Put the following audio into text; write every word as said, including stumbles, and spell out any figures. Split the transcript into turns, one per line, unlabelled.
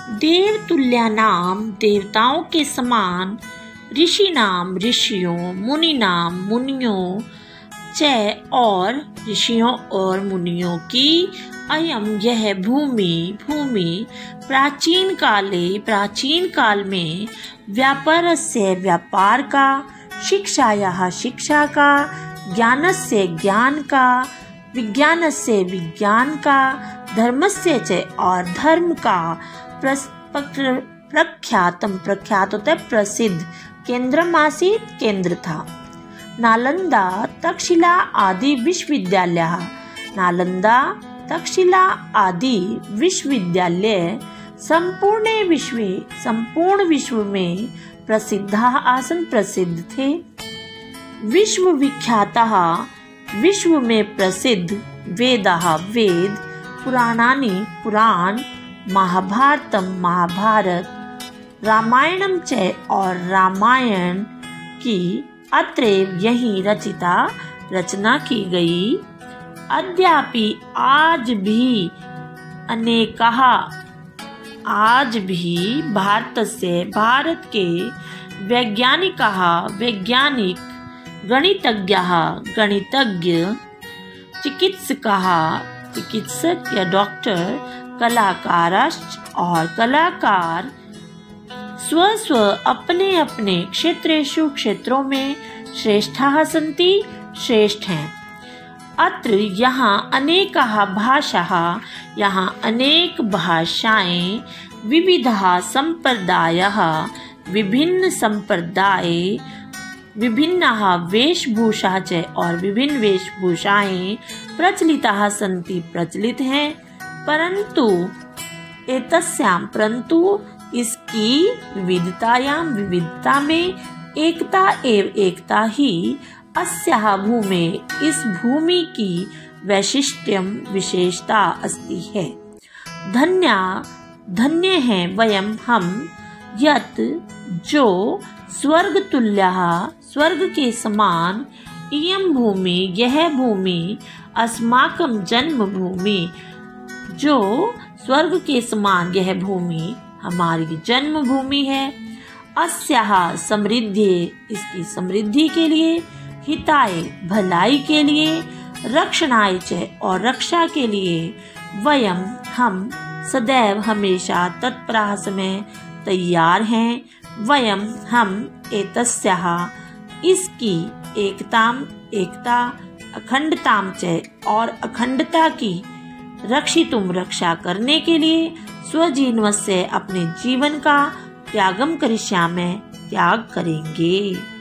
देवतुल्यानाम देवताओं के समान, ऋषि नाम ऋषियों, मुनि नाम मुनियों च और ऋषियों और मुनियों की अयम यह भूमि भूमि प्राचीन काले प्राचीन काल में व्यापारस्य व्यापार का, शिक्षायाः शिक्षा का, ज्ञानस्य ज्ञान का, विज्ञानस्य विज्ञान का, धर्मस्य च और धर्म का प्रख्यातम प्रख्यात होता है प्रसिद्ध केंद्रमासीत केंद्र था। नालंदा तक्षशिला आदि विश्वविद्यालय, नालंदा तक्षशिला आदि विश्वविद्यालय संपूर्ण विश्व संपूर्ण विश्व में प्रसिद्धा आसन प्रसिद्ध थे। विश्व विख्यातः विश्व में प्रसिद्ध, वेदाः वेद, पुराणानि पुराण, महाभारतम महाभारत, रामायणम च और रामायण की अत्रैव यही रचिता रचना की गई। अद्यापि आज भी अनेकः आज भी भारत से भारत के वैज्ञानिकः वैज्ञानिक, गणितज्ञः गणितज्ञ, चिकित्सकः चिकित्सक या डॉक्टर, कलाकारश्च और कलाकार स्व स्व अपने अपने क्षेत्रेषु क्षेत्रों में श्रेष्ठाः सन्ति श्रेष्ठ हैं। अत्र यहाँ अनेकाः भाषाः यहाँ अनेक भाषाएं, विविधाः संप्रदायाः विभिन्न संप्रदाय, विभिन्नाः वेशभूषा च और विभिन्न वेशभूषाएं प्रचलिताः सन्ति प्रचलित हैं। परंतु एतस्यां परंतु इसकी विविधतायां विविधता में एकता एव एकता ही अस्याः भूमे इस भूमि की वैशिष्ट्यम विशेषता अस्ति है। धन्या धन्य है वयम हम यत् जो स्वर्ग तुल्यः स्वर्ग के समान, इयं भूमि यह भूमि, अस्माकं जन्म भूमि जो स्वर्ग के समान यह भूमि हमारी जन्म भूमि है। अस्याः समृद्धि इसकी समृद्धि के लिए, हिताय भलाई के लिए, रक्षणाय च और रक्षा के लिए, वयम हम सदैव हमेशा तत्पराः समय तैयार हैं। वयम हम एतस्याः इसकी एकताम एकता, अखंडताम च और अखंडता की रक्षितुम रक्षा करने के लिए स्वजीवनस्य अपने जीवन का त्यागम करिष्यामि त्याग करेंगे।